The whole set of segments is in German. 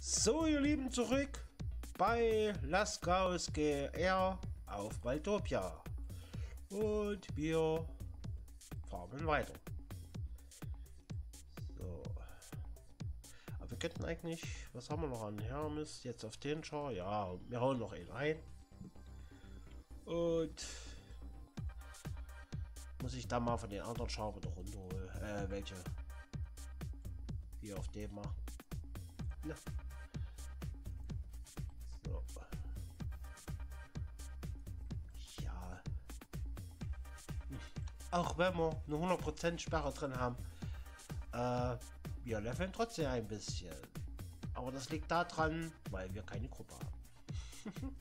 So, ihr Lieben, zurück bei Las Chaos GR auf Baldopia. Und wir fahren weiter. So. Aber wir könnten eigentlich, was haben wir noch an Hermes? Jetzt auf den Char. Ja, wir hauen noch einen ein. Und muss ich da mal von den anderen Char wieder runterholen. Welche? Die auf dem machen. Ja. So. Ja. Auch wenn wir eine 100% Sperre drin haben, wir leveln trotzdem ein bisschen. Aber das liegt daran, weil wir keine Gruppe haben.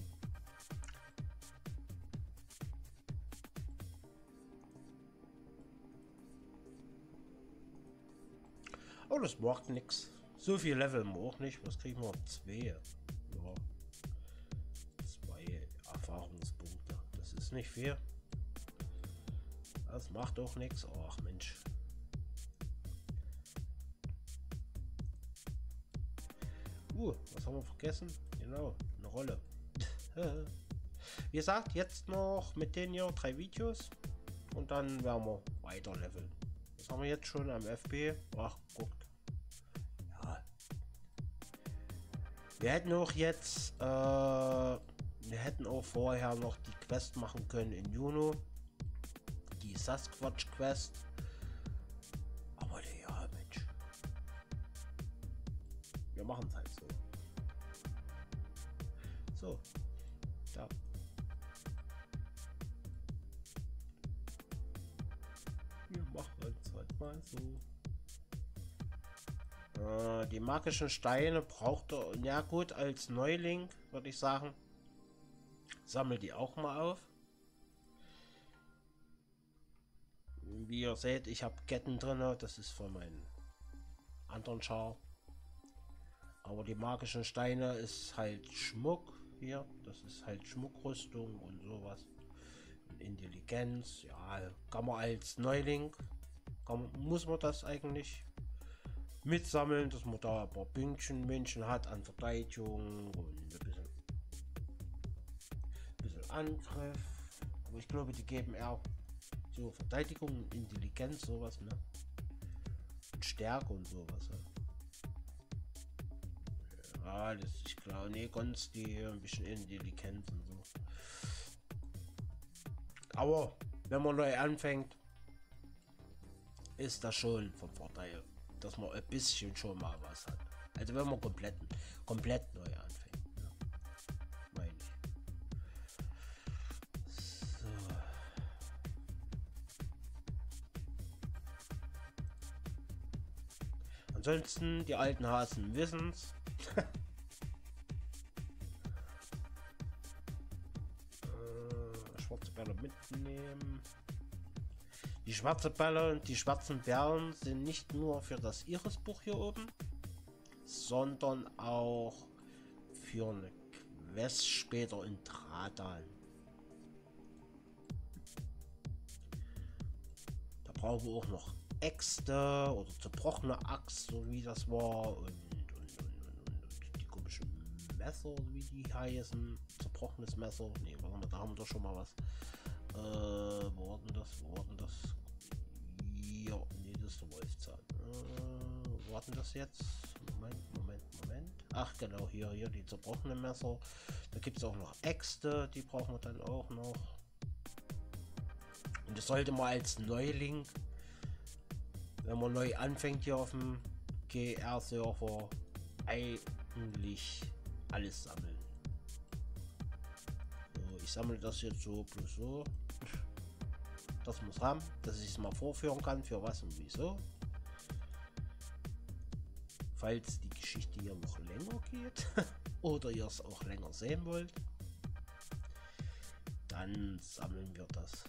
Oh, das macht nichts. So viel leveln wir auch nicht. Was kriegen wir? 2. Ja. 2 Erfahrungspunkte. Das ist nicht viel. Das macht auch nichts. Ach Mensch. Was haben wir vergessen? Genau, eine Rolle. Wie gesagt, jetzt noch mit denen hier 3 Videos. Und dann werden wir weiter leveln. Was haben wir jetzt schon am FP? Ach, guckt. Ja. Wir hätten auch jetzt, wir hätten auch vorher noch die Quest machen können in Juno. Die Sasquatch Quest. Aber ja, Mensch. Wir machen es halt so. So. Da. Wir machen es halt mal so. Die magischen Steine braucht er, ja gut, als Neuling würde ich sagen. Sammelt die auch mal auf. Wie ihr seht, ich habe Ketten drin, das ist von meinen anderen Char. Aber die magischen Steine ist halt Schmuck hier, das ist halt Schmuckrüstung und sowas. Und Intelligenz, ja, kann man als Neuling, muss man das eigentlich mitsammeln, dass man da ein paar Pünktchen hat an Verteidigung und ein bisschen Angriff. Aber ich glaube, die geben eher so Verteidigung und Intelligenz, sowas, ne? Und Stärke und sowas. Ja, das ist klar. Ne, Gonst die ein bisschen Intelligenz und so. Aber wenn man neu anfängt, ist das schon vom Vorteil, dass man ein bisschen schon mal was hat. Also wenn man komplett neu anfängt. Ja. Meine ich. So. Ansonsten, die alten Hasen wissen's. Schwarze Bälle mitnehmen. Die schwarze Bälle und die schwarzen Bären sind nicht nur für das Irisbuch hier oben, sondern auch für eine Quest später in Tradan. Da brauchen wir auch noch Äxte oder zerbrochene Axt, so wie das war, und die komischen Messer, wie die heißen. Zerbrochenes Messer. Ne, da haben wir doch schon mal was. Wo war denn das? Ja, nee, das ist der Wolfzahn. Wo war denn das jetzt? Moment. Ach, genau, hier die zerbrochenen Messer. Da gibt es auch noch Äxte, die brauchen wir dann auch noch. Und das sollte man als Neuling, wenn man neu anfängt hier auf dem GR-Server, eigentlich alles sammeln. So, ich sammle das jetzt so plus so. Das muss haben, dass ich es mal vorführen kann, für was und wieso. Falls die Geschichte hier noch länger geht oder ihr es auch länger sehen wollt, dann sammeln wir das.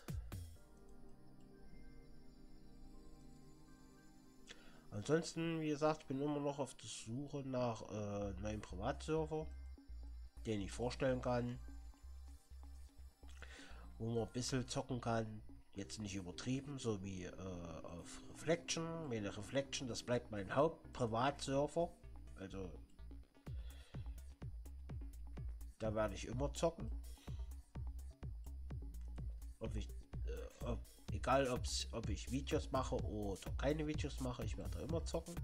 Ansonsten, wie gesagt, ich bin immer noch auf der Suche nach neuen Privatserver, den ich vorstellen kann, wo man ein bisschen zocken kann. Jetzt nicht übertrieben, so wie auf Reflection. Meine Reflection, das bleibt mein Hauptprivatserver. Also Da werde ich immer zocken. Ob ich, egal ob ich Videos mache oder keine Videos mache, ich werde immer zocken.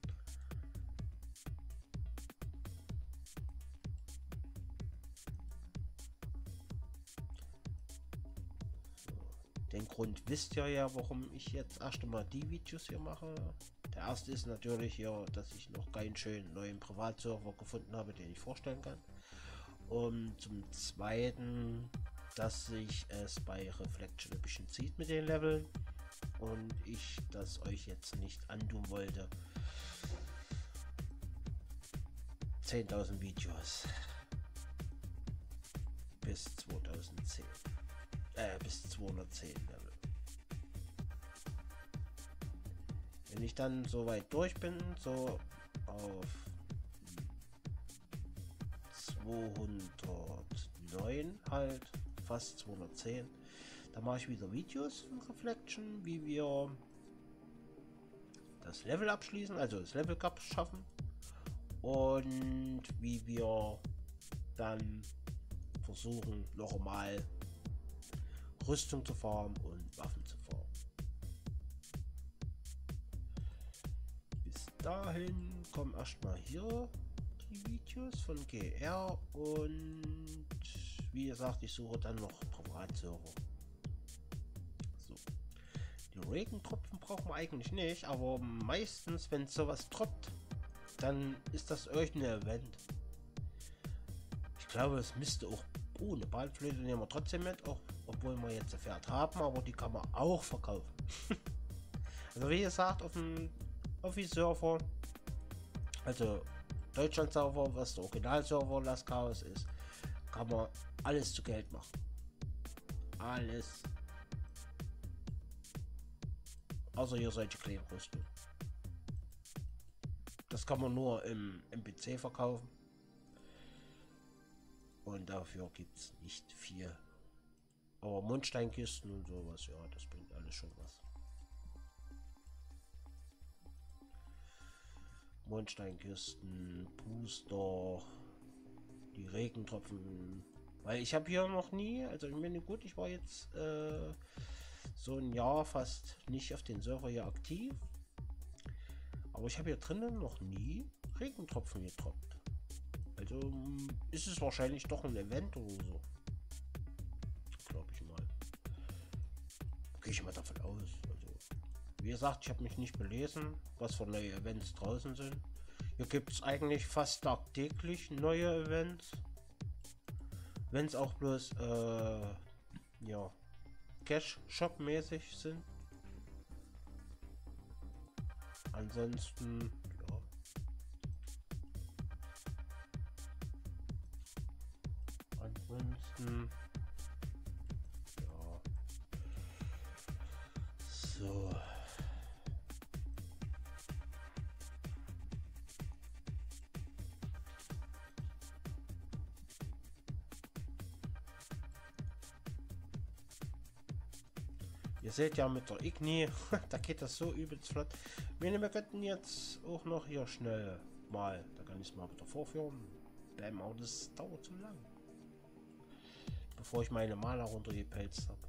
Den Grund wisst ihr ja, warum ich jetzt erst einmal die Videos hier mache. Der erste ist natürlich hier, dass ich noch keinen schönen neuen Privatserver gefunden habe, den ich vorstellen kann. Und zum zweiten, dass sich es bei Reflection ein bisschen zieht mit den Leveln und ich das euch jetzt nicht antun wollte. 10.000 Videos bis 2010. Bis 210 Level. Wenn ich dann so weit durch bin, so auf 209 halt, fast 210, dann mache ich wieder Videos von Reflection, wie wir das Level abschließen, also das Level Cup schaffen und wie wir dann versuchen, nochmal Rüstung zu farmen und Waffen zu farmen. Bis dahin kommen erstmal hier die Videos von GR und wie gesagt, ich suche dann noch Privatserver. So. Die Regentropfen brauchen wir eigentlich nicht, aber meistens, wenn sowas droppt, dann ist das irgendein Event. Ich glaube, es müsste auch ohne Ballflöte nehmen wir trotzdem mit, auch obwohl wir jetzt ein Pferd haben, aber die kann man auch verkaufen. Also wie gesagt, auf dem Office-Server, also Deutschland-Server, was der Original-Server Last Chaos ist, kann man alles zu Geld machen. Alles. Außer hier solche Klebrüstung. Das kann man nur im PC verkaufen. Und dafür gibt es nicht viel. Aber Mundsteinkisten und sowas, ja, das bringt alles schon was. Mundsteinkisten, Booster, die Regentropfen. Weil ich habe hier noch nie, also ich meine gut, ich war jetzt so ein Jahr fast nicht auf den Server hier aktiv. Aber ich habe hier drinnen noch nie Regentropfen getropft. Also ist es wahrscheinlich doch ein Event oder so. Glaube ich mal. Gehe ich mal davon aus. Also, wie gesagt, ich habe mich nicht belesen, was für neue Events draußen sind. Hier gibt es eigentlich fast tagtäglich neue Events. Wenn es auch bloß ja, Cash-Shop mäßig sind. Ansonsten ja. Ansonsten ja. So. Ihr seht ja mit der Igni, da geht das so übelst flott. Wir könnten jetzt auch noch hier schnell mal, da kann ich es mal wieder vorführen. Bleiben, aber das dauert zu lang. Bevor ich meine Maler runtergepelzt habe.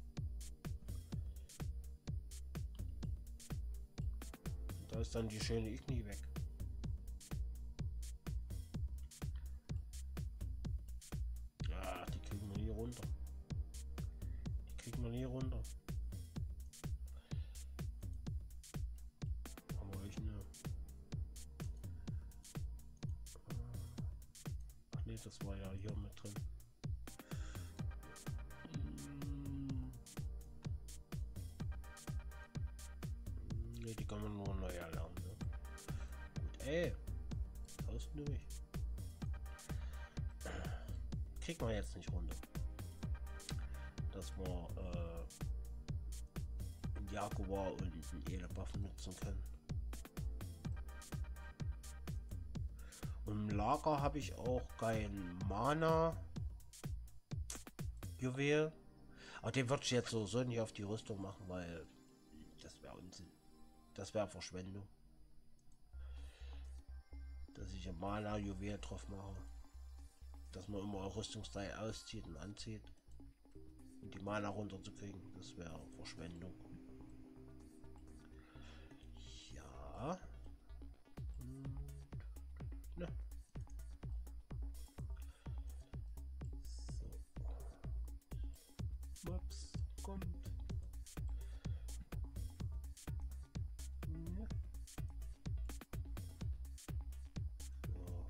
Da ist dann die schöne Igni weg. Ja, die kriegen wir nie runter. Die kriegen wir nie runter. Aber ich ne. Ach nee, das war ja hier mit drin. Ne, die kann man nur neu erlernen. Ne? Gut, ey. Aus durch. Kriegt man jetzt nicht runter. Dass wir einen Jaguar und einen Elebuff nutzen können. Und im Lager habe ich auch kein Mana Juwel. Aber den würde ich jetzt so nicht auf die Rüstung machen, weil das wäre Unsinn. Das wäre Verschwendung. Dass ich ein Mana Juwel drauf mache. dass man immer Rüstungsteil auszieht und anzieht. Um die Mana runterzukriegen. Das wäre Verschwendung. Ja. Ne. So. Ups, kommt. Ja. So.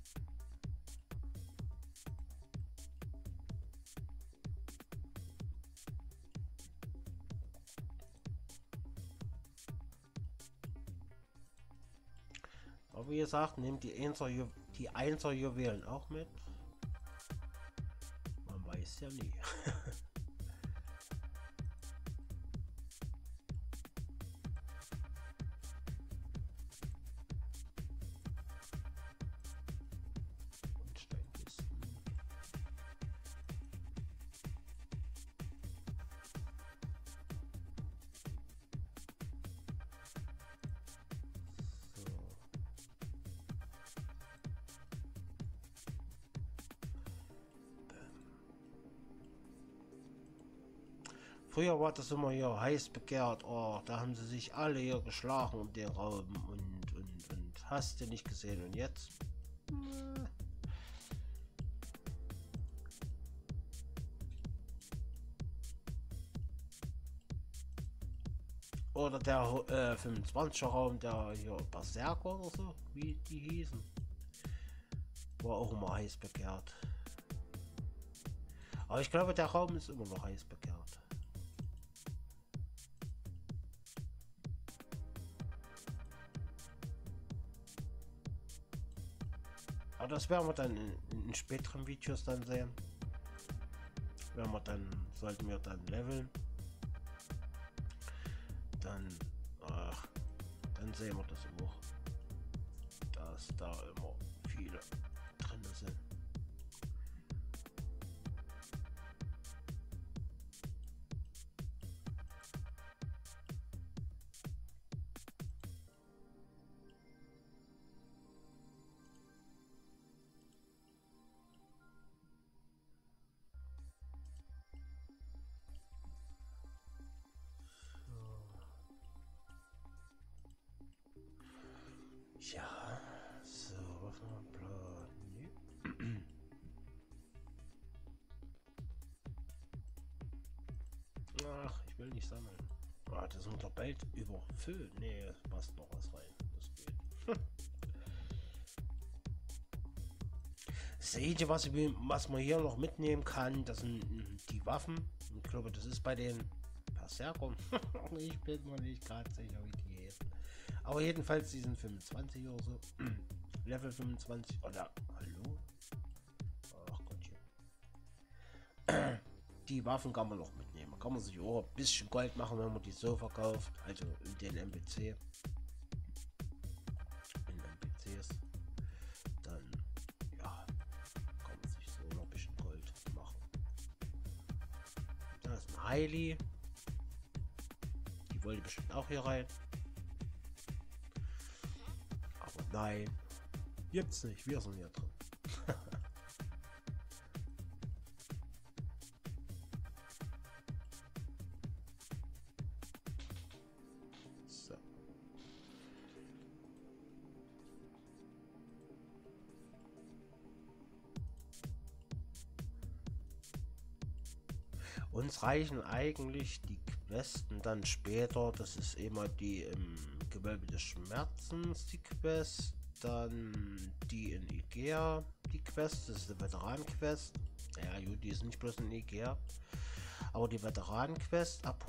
Aber wie gesagt, nehmt die Einser Juwelen auch mit. Man weiß ja nie. Und Steinkisten. So. Früher war das immer hier heiß begehrt. Oh, da haben sie sich alle hier geschlagen um den Raum und hast du nicht gesehen. Und jetzt? Oder der 25er Raum, der hier Berserker oder so, wie die hießen. War auch immer heiß begehrt. Aber ich glaube, der Raum ist immer noch heiß begehrt. Aber das werden wir dann in späteren Videos dann sehen. Sollten wir dann leveln. Dann sehen wir das auch. Dass da immer viele drin sind. Ja, so, was war der Plan? Nee. Ach, ich will nicht sammeln. Ah, das ist unser Belt überfüllt. Nee, es passt noch was rein. Das geht. Das Einzige, was man hier noch mitnehmen kann, das sind die Waffen. Ich glaube, das ist bei den Berserkern. Ich bin mir nicht gerade sicher, wie die heißen. Aber jedenfalls, die sind 25 oder so. Level 25. Oder, hallo? Ach Gott, hier. Die Waffen kann man noch mitnehmen. Kann man sich auch ein bisschen Gold machen, wenn man die so verkauft. Also in den NPC. In NPCs. Dann, ja, kann man sich so noch ein bisschen Gold machen. Da ist ein Heili. Die wollte bestimmt auch hier rein. Aber nein. Gibt's nicht. Wir sind hier drin. So. Uns reichen eigentlich die Questen dann später. Das ist immer die im Gewölbe des Schmerzens, die Quest. Dann die in Ikea, die Quest. Das ist eine Veteran-Quest. Ja, gut, die ist nicht bloß in Ikea. Aber die Veteran-Quest ab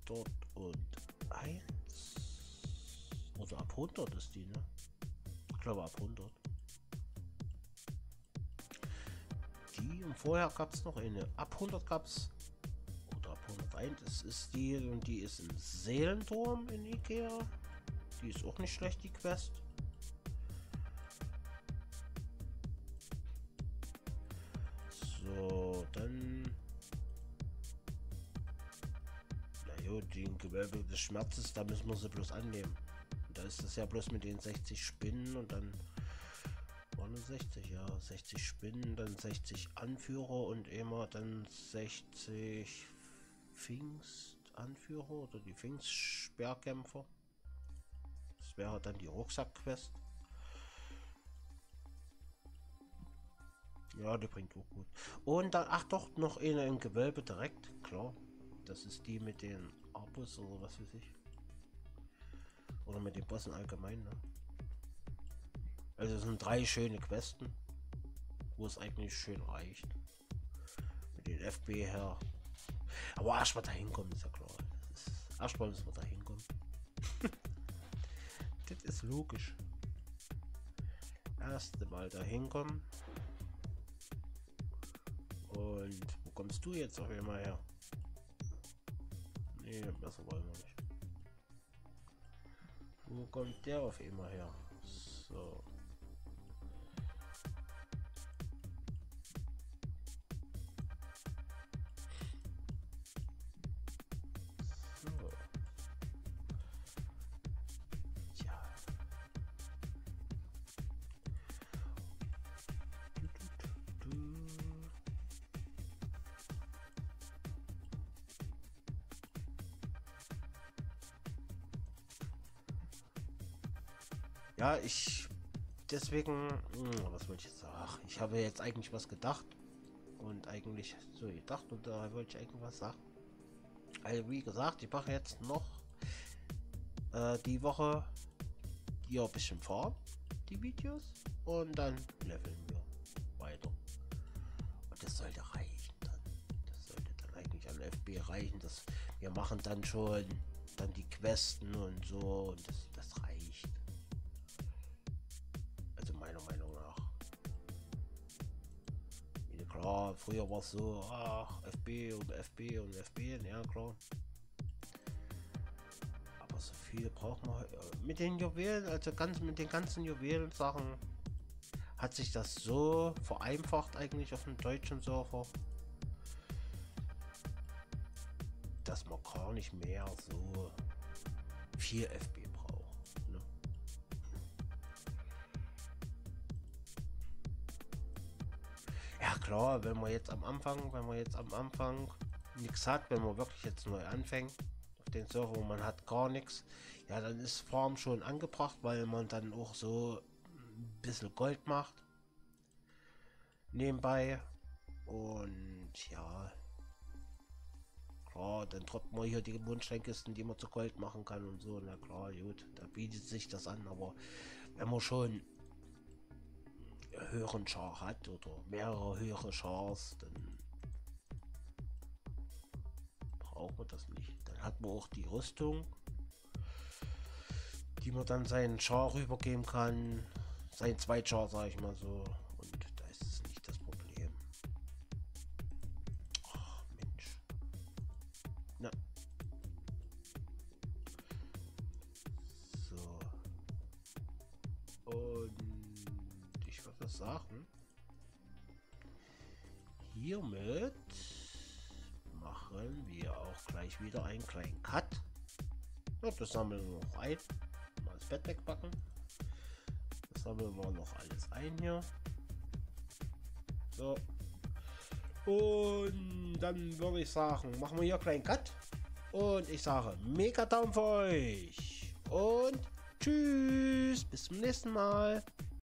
101. Oder ab 100 ist die, ne? Ich glaube ab 100. Die und vorher gab es noch eine. Ab 100 gab es. Oder ab 101. Das ist die und die ist im Seelenturm in Ikea. Die ist auch nicht schlecht, die Quest. So, dann. Na gut, den Gewölbe des Schmerzes, da müssen wir sie bloß annehmen. Und da ist es ja bloß mit den 60 Spinnen und dann waren 61, ja. 60 Spinnen, dann 60 Anführer und immer dann 60 Pfingstanführer oder die Pfingstsperrkämpfer. Das wäre dann die Rucksackquest. Ja, die bringt auch gut. Und dann, ach doch, noch eine im Gewölbe direkt, klar. Das ist die mit den Abos oder was weiß ich. Oder mit den Bossen allgemein, ne? Also es sind 3 schöne Questen, wo es eigentlich schön reicht. Mit den FB her. Aber erstmal dahin kommen, ist ja klar. Erstmal müssen wir dahin kommen. Das ist logisch. Erst mal dahin kommen. Und wo kommst du jetzt auf einmal her? Nee, besser wollen wir nicht. Wo kommt der auf einmal her? So. Ja, deswegen, was wollte ich jetzt sagen? Ich habe jetzt eigentlich was gedacht und eigentlich so gedacht und da wollte ich eigentlich was sagen. Also wie gesagt, ich mache jetzt noch die Woche hier ein bisschen Farm, die Videos, und dann leveln wir weiter. Und das sollte reichen dann. Das sollte dann eigentlich an FB reichen. Wir machen dann schon dann die Questen und so und das reicht. Also meiner Meinung nach. Ja, klar, früher war es so, ach, FB und FB und FB, ja klar. Aber so viel braucht man mit den Juwelen, also mit den ganzen Juwelen-Sachen hat sich das so vereinfacht eigentlich auf dem deutschen Server, dass man gar nicht mehr so viel FB braucht. Ne? Ja klar, wenn man jetzt am Anfang nichts hat, wenn man wirklich jetzt neu anfängt auf den Server, wo man hat gar nichts, ja, dann ist Farm schon angebracht, weil man dann auch so ein bisschen Gold macht nebenbei. Und ja, klar, dann droppt man hier die Mondsteinkisten, die man zu Gold machen kann und so. Na klar, gut, da bietet sich das an, aber wenn man schon einen höheren Char hat oder mehrere höhere Chars, dann braucht man das nicht. Dann hat man auch die Rüstung, die man dann seinen Char rübergeben kann, sein 2 Char, sag ich mal so, und da ist es nicht das Problem. Ach, Mensch. Na. So. Und ich würde sagen, hiermit machen wir auch gleich wieder einen kleinen Cut. Ja, das sammeln wir noch ein. Mal das Bett wegpacken. Das sammeln wir noch alles ein hier. So. Und dann würde ich sagen, machen wir hier einen kleinen Cut. Und ich sage mega Daumen für euch. Und tschüss. Bis zum nächsten Mal.